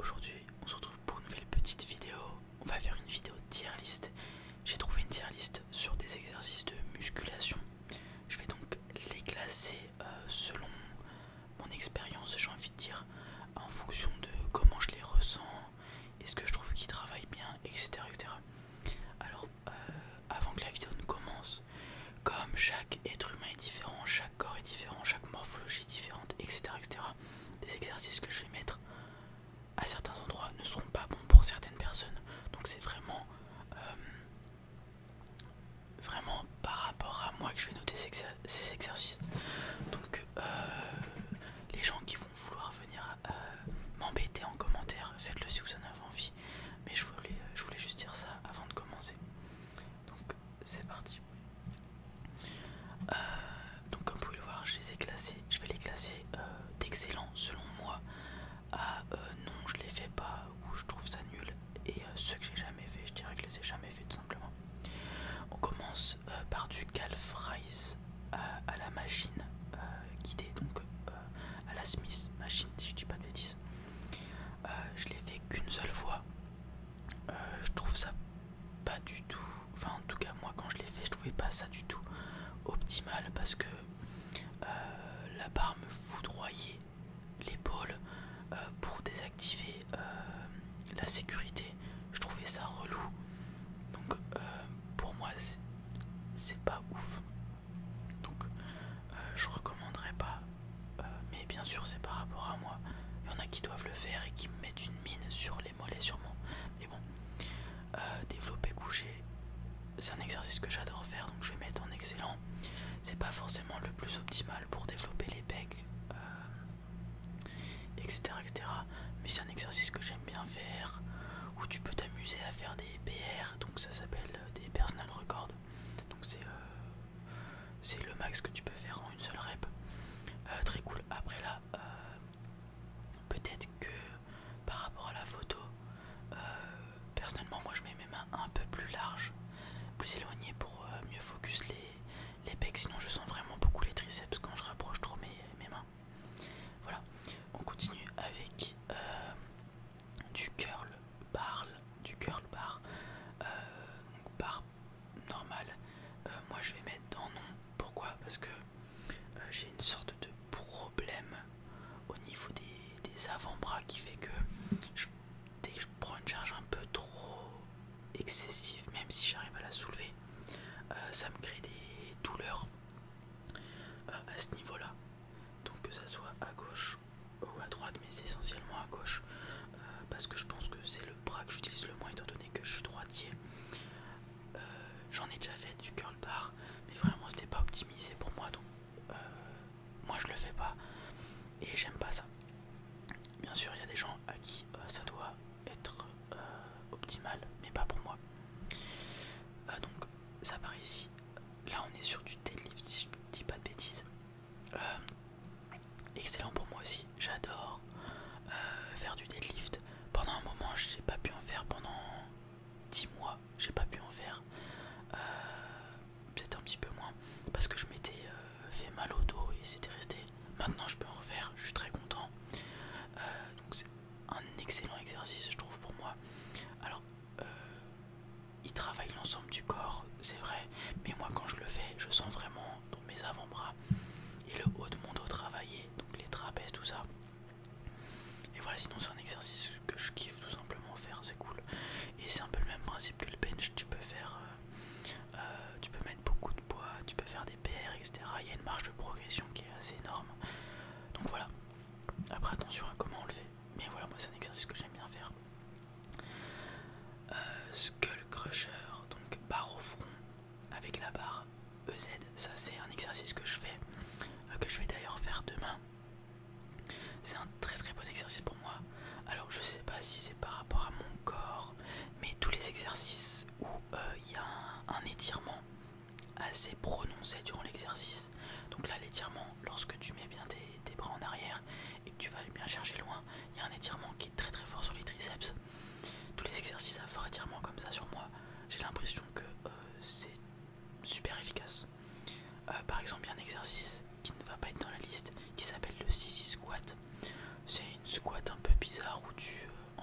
aujourd'hui on se retrouve pour une nouvelle petite vidéo. On va faire une vidéo tier list. J'ai trouvé une tier list sur des exercices de musculation. Je vais donc les classer selon mon expérience, j'ai envie de dire, en fonction de comment je les ressens, est-ce que je trouve qu'ils travaillent bien, etc. etc. Alors, avant que la vidéo ne commence, comme chaque être humain est différent, chaque corps est différent, chaque morphologie est différente, etc. etc. des exercices que je vais mettre à certains endroits ne seront pas bons pour certaines personnes. Donc c'est vraiment par rapport à moi que je vais noter ces exercices. Donc les gens qui vont vouloir venir m'embêter en commentaire, faites-le si vous en avez envie. Mais je voulais juste dire ça avant de commencer. Donc c'est parti. Donc comme vous pouvez le voir, je les ai classés. Je vais les classer d'excellents selon moi à non, je les fais pas ou je trouve ça nul. Et ceux que j'ai jamais fait, je dirais que je les ai jamais fait tout simplement. On commence par du calf rise à la machine guidée, donc à la Smith machine si je dis pas de bêtises. Je l'ai fait qu'une seule fois. Je trouve ça pas du tout, enfin en tout cas moi quand je l'ai fait je trouvais pas ça du tout optimal parce que la barre me foudroyait l'épaule pour désactiver la sécurité. Je trouvais ça relou. Donc pour moi c'est pas ouf. Donc je recommanderais pas. Mais bien sûr c'est par rapport à moi. Il y en a qui doivent le faire et qui me mettent une mine sur les mollets sûrement. Mais bon, développer couché, c'est un exercice que j'adore faire, donc je vais mettre en excellent. C'est pas forcément le plus optimal pour développer les pecs, etc., etc. Mais c'est un exercice que j'aime bien faire, où tu peux t'amuser à faire des PR, donc ça s'appelle des personal records. Donc c'est le max que tu peux faire en une seule rep. Très cool. Après là, peut-être que par rapport à la photo, personnellement moi je mets mes mains un peu plus larges, plus éloignées pour mieux focus les pecs, sinon je sens vraiment beaucoup les triceps quand je rapproche trop mes mains. Voilà, on continue avec du curl bar, donc bar normal. Moi je vais mettre dans non. Pourquoi? Parce que j'ai une sorte de problème au niveau des avant-bras qui fait que dès que je prends une charge un peu trop excessive, même si j'arrive à la soulever, ça me crée des douleurs à ce niveau-là. Donc que ça soit à gauche ou à droite, mais c'est essentiellement à gauche, parce que je pense que c'est le bras que j'utilise le moins étant donné que je suis droitier. J'en ai déjà fait du curl bar, mais vraiment c'était pas optimisé pour moi, donc moi je le fais pas et j'aime pas ça. Bien sûr il y a des gens à qui ça doit être optimal, mais pas pour moi. Donc ça part ici. Là on est sur du deadlift si je dis pas de bêtises. Excellent pour moi aussi, j'adore faire du deadlift. Pendant un moment j'ai pas pu en faire, pendant 10 mois j'ai pas pu en faire, peut-être un petit peu moins parce que je m'étais fait mal au dos et c'était resté. Maintenant je peux en refaire, je suis très content. Donc c'est un excellent exercice je trouve pour moi. Alors il travaille l'ensemble du corps, c'est vrai, mais moi quand je le fais je sens vraiment dans mes avant-bras et le haut de mon dos travailler, donc les trapèzes, tout ça. Et voilà, sinon c'est un exercice que je kiffe tout simplement faire, c'est cool. Et c'est un peu le même principe que le bench, tu peux faire, tu peux mettre beaucoup de poids, tu peux faire des PR, etc. Il y a une marge de progression qui est assez énorme. Donc voilà, après attention à comment on le fait. Mais voilà, moi c'est un exercice que j'aime bien faire. Skull Crusher, donc barre au front avec la barre EZ, ça c'est un exercice que je vais d'ailleurs faire demain. C'est un très très beau exercice pour moi. Alors je sais pas si c'est par rapport à mon corps, mais tous les exercices où il y a un étirement assez prononcé durant l'exercice. Donc là l'étirement, lorsque tu mets bien tes bras en arrière et que tu vas bien chercher loin, il y a un étirement qui est très très fort sur les triceps. Tous les exercices à fort étirement comme ça sur moi, j'ai l'impression que c'est super efficace. Par exemple il y a un exercice qui ne va pas être dans la liste qui s'appelle le sissy squat. C'est une squat un peu bizarre où tu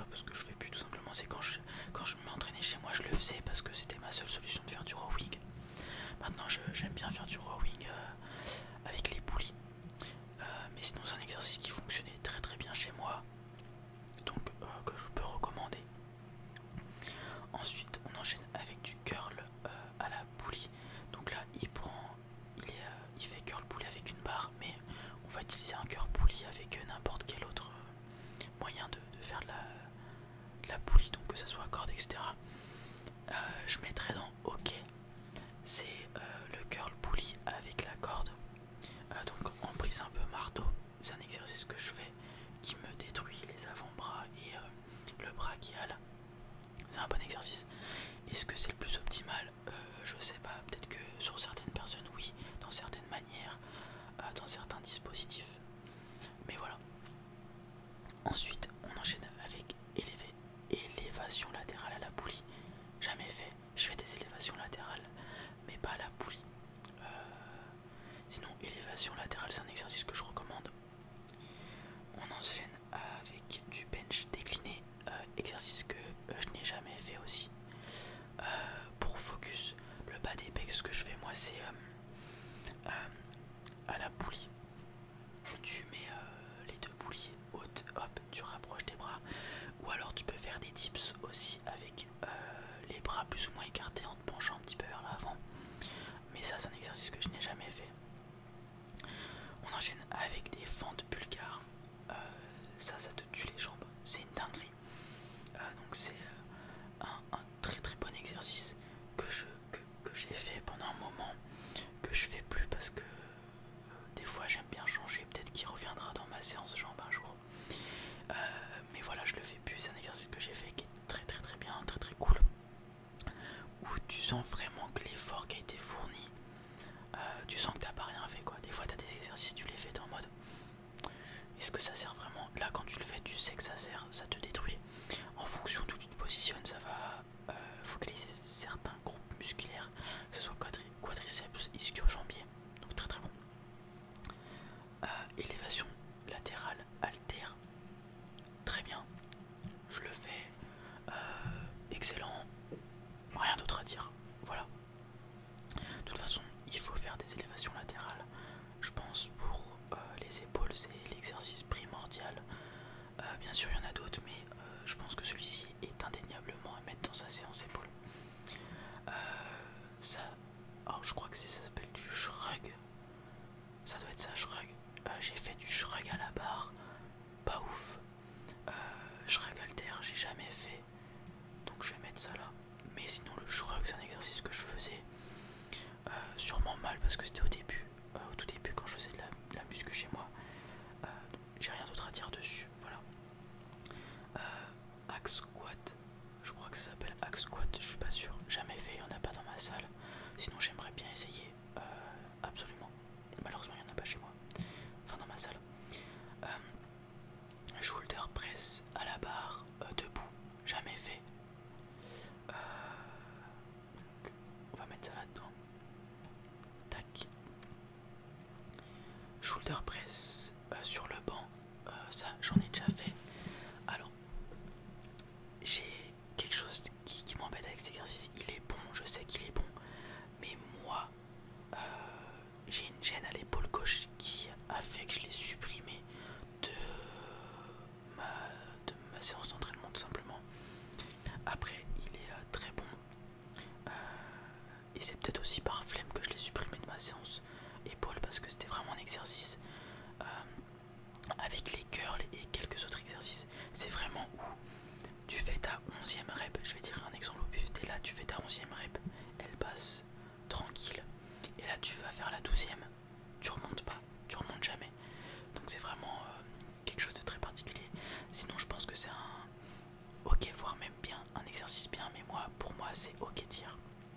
parce que je fais plus tout simplement, c'est quand je m'entraînais chez moi, je le faisais parce que c'était ma seule solution de faire du rowing. Maintenant j'aime bien faire du rowing avec les poulies, mais sinon c'est un exercice qui fonctionnait très très bien chez moi, donc que je peux recommander. Ensuite on enchaîne avec du curl à la poulie. Donc là il fait curl poulie avec une barre, mais on va utiliser un curl poulie avec n'importe quel autre moyen de faire de la poulie, donc que ça soit corde, etc. Je mettrai dans OK, c'est le curl poulie avec la corde, donc en prise un peu marteau. C'est un exercice que je fais qui me détruit les avant-bras et le brachial. C'est un bon exercice. Est-ce que c'est le plus optimal? Je sais pas, peut-être que sur certaines personnes oui, dans certaines manières, dans certains dispositifs, mais voilà. Ensuite on enchaîne avec élévation latérale à la poulie. Jamais fait, je fais des élévations latérales mais pas à la poulie. Sinon élévation latérale c'est un exercice que je recommande. On enchaîne avec du bench décliné, exercice que je n'ai jamais fait aussi. Pour focus, le bas des pecs, ce que je fais moi c'est à la poulie. Tu mets les deux poulies hautes, hop, tu rapproches tes bras. Ou alors tu peux faire des dips aussi avec les bras plus ou moins écartés en te penchant un petit peu vers l'avant. Mais ça c'est un exercice que je n'ai jamais fait. On enchaîne avec des fentes bulgares. Ça te tue les jambes, c'est une dinguerie. Donc c'est un très très bon exercice que j'ai fait pendant un moment, que je fais plus parce que des fois j'aime bien changer, peut-être qu'il reviendra dans ma séance jambes un jour. Mais voilà, je le fais plus, c'est un exercice que j'ai fait qui est très très très bien, très très cool. Où tu sens vraiment que l'effort qui a été fourni, tu sens que t'as pas rien fait quoi. Des fois t'as des exercices, tu les fais en mode est-ce que ça sert vraiment? Là quand tu le fais, tu sais que ça sert, ça te détruit. En fonction d'où tu te positionnes, ça va focaliser certains groupes musculaires, que ce soit quadriceps, ischio-jambier, donc très très bon. Élévation latérale, haltère, très bien, je le fais, excellent, rien d'autre à dire, voilà. De toute façon, il faut faire des élévations latérales, je pense pour les épaules, c'est l'exercice primordial. Bien sûr, il y en a d'autres, mais je pense que celui-ci est indéniablement à mettre dans sa séance épaules. Ça, alors je crois que ça s'appelle du shrug. Ça doit être ça, shrug. J'ai fait du shrug à la barre, pas ouf. Shrug halter, j'ai jamais fait, donc je vais mettre ça là. Mais sinon, le shrug, c'est un exercice que je faisais sûrement mal parce que c'était au début, au tout début quand je faisais de la muscu chez moi. J'ai rien d'autre à dire dessus, voilà. Axe squat, je crois que ça s'appelle axe squat, je suis pas sûr, jamais fait, il n'y en a pas dans ma salle. Sinon j'aimerais bien essayer, absolument. Malheureusement il n'y en a pas chez moi, enfin dans ma salle. Shoulder press à la barre, debout, jamais fait. Donc, on va mettre ça là-dedans. Tac. Shoulder press sur le banc, ça j'en ai déjà fait. Alors, j'ai quelque chose qui m'embête avec cet exercice. Il est bon, je sais qu'il est bon, mais moi, j'ai une gêne à l'épaule gauche qui a fait que je l'ai supprimé de ma séance d'entraînement tout simplement. Après, il est très bon, et c'est peut-être aussi par flemme que je l'ai supprimé de ma séance épaule parce que c'était vraiment un exercice avec les curls et quelques autres exercices. C'est vraiment où tu fais ta 11e rep, je vais dire un exemple au pif, t'es là, tu fais ta 11e rep, elle passe tranquille, et là tu vas faire la 12e, tu remontes pas, tu remontes jamais. Donc c'est vraiment quelque chose de très particulier. Sinon je pense que c'est un ok, voire même bien, un exercice bien, mais moi, pour moi c'est ok tir.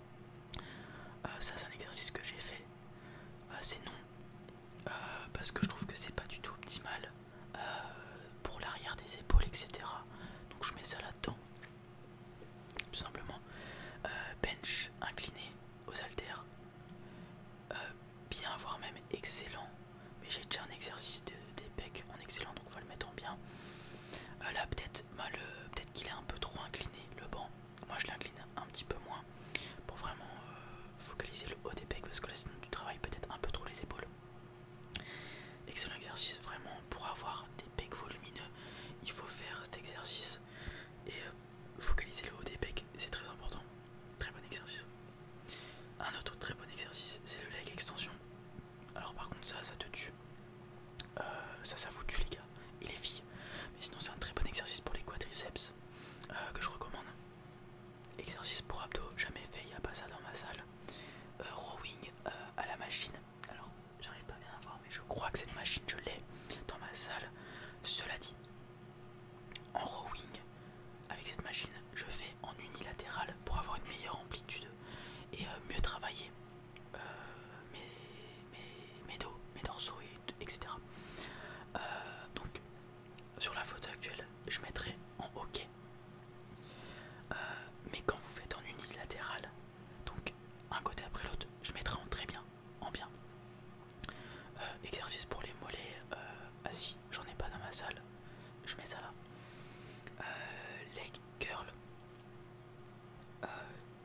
Ça c'est un exercice que j'ai fait, c'est non, parce que je trouve que c'est pas du tout optimal pour l'arrière des épaules, etc. Donc je mets ça là-dedans, tout simplement. Bench incliné aux haltères, bien, voire même excellent, mais j'ai déjà un exercice des pecs en excellent, donc on va le mettre en bien. Là peut-être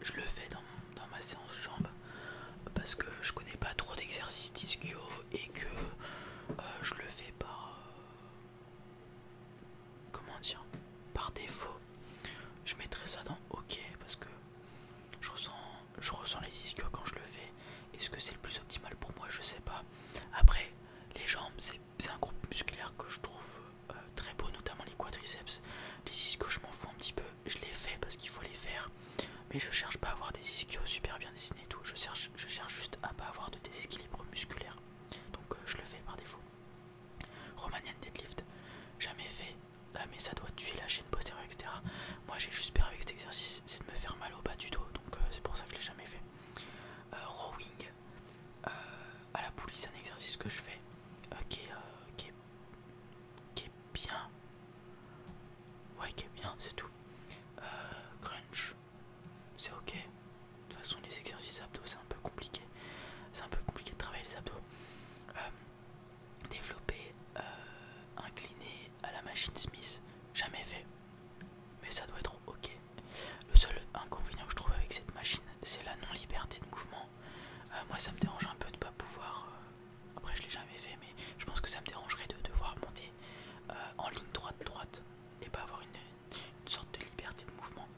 je le fais dans ma séance jambes parce que je connais pas trop d'exercices d'ischio et que je le fais par comment dire, par défaut. Je mettrai ça dans OK parce que je ressens les ischios quand je le fais. Est-ce que c'est le plus optimal pour moi? Je sais pas. Après, les jambes, c'est un groupe musculaire que je trouve très beau, notamment les quadriceps. Les ischios, je m'en fous un petit peu. Je les fais parce qu'il faut les faire. Mais je cherche pas à avoir des ischios super bien dessinés et tout. Je cherche juste à pas avoir de déséquilibre musculaire. Donc je le fais par défaut. Romanian deadlift, jamais fait. Mais ça doit tuer la chaîne postérieure, etc. Moi j'ai juste peur avec cet exercice, c'est de me faire mal au bas du dos, donc c'est pour ça que je l'ai jamais fait. Rowing à la poulie, c'est un exercice que je fais qui est bien. Ouais, qui est bien, c'est tout. Crunch, c'est ok. De toute façon, les exercices abdos, c'est un peu compliqué. C'est un peu compliqué de travailler les abdos. Développer incliné à la machine Smith, jamais fait, mais ça doit être ok. Le seul inconvénient que je trouve avec cette machine, c'est la non-liberté de mouvement. Moi, ça me dérange un peu de pas pouvoir. Après, je l'ai jamais fait, mais je pense que ça me dérangerait de devoir monter en ligne droite et pas avoir une sorte de liberté de mouvement.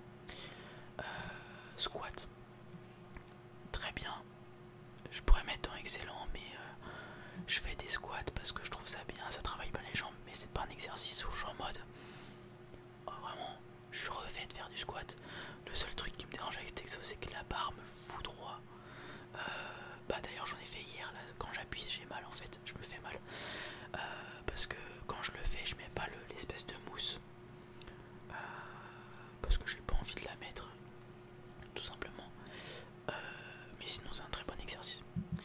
Squat, très bien. Je pourrais mettre dans excellent, mais je fais des squats parce que je trouve ça bien, ça travaille bien les jambes, mais c'est pas un exercice où je suis en mode oh, vraiment, je suis refait de faire du squat. Le seul truc qui me dérange avec cet exo, c'est que la barre me fout droit. Bah d'ailleurs j'en ai fait hier, là, quand j'appuie j'ai mal en fait, je me fais mal. Parce que quand je le fais, je mets pas l'espèce de mousse. Parce que j'ai pas envie de la mettre, tout simplement. Mais sinon c'est un très bon exercice.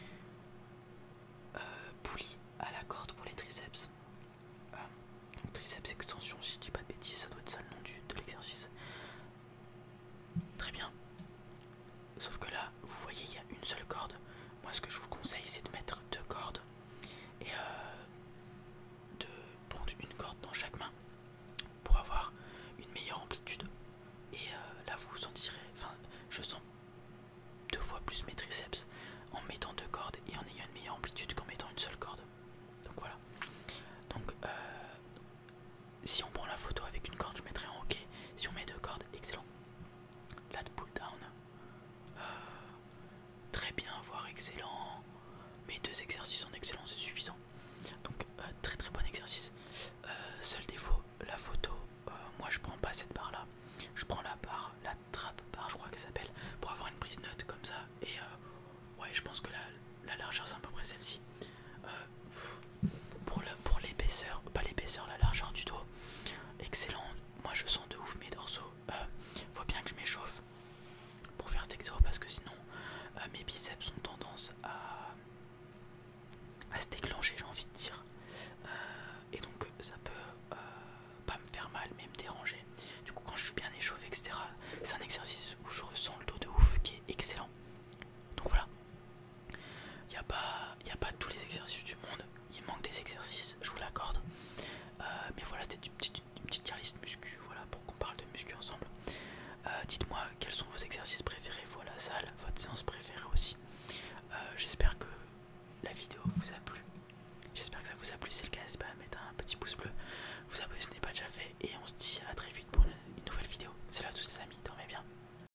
Poulie à la corde pour les triceps. Triceps extension, si je dis pas de bêtises, ça doit être ça le nom de l'exercice. Très bien. Sauf que là, vous voyez, il y a une seule corde. Moi, ce que je vous conseille, c'est de mettre deux cordes et de prendre une corde dans chaque main pour avoir une meilleure amplitude. Et là, vous sentirez, enfin, je sens 2 fois plus mes triceps en mettant deux cordes et en ayant une meilleure amplitude qu'en mettant une seule corde. Donc voilà. Donc si on prend la photo avec une corde, je mettrai en OK. Si on met deux cordes, excellent. Lat pull down, très bien, voire excellent. Mes deux exercices en excellent, c'est suffisant. Donc très très bon exercice. Seul défaut, la photo. Moi je prends pas cette barre là. Je prends la barre, la trappe barre, je crois qu'elle s'appelle, pour avoir une prise neutre comme ça. Et ouais, je pense que la largeur c'est à peu près celle-ci. Pour l'épaisseur, pas l'épaisseur, la largeur du dos, excellent. Moi je sens de ouf mes dorsaux. Faut bien que je m'échauffe pour faire cet exo parce que sinon mes biceps ont tendance à se déclencher, j'ai envie de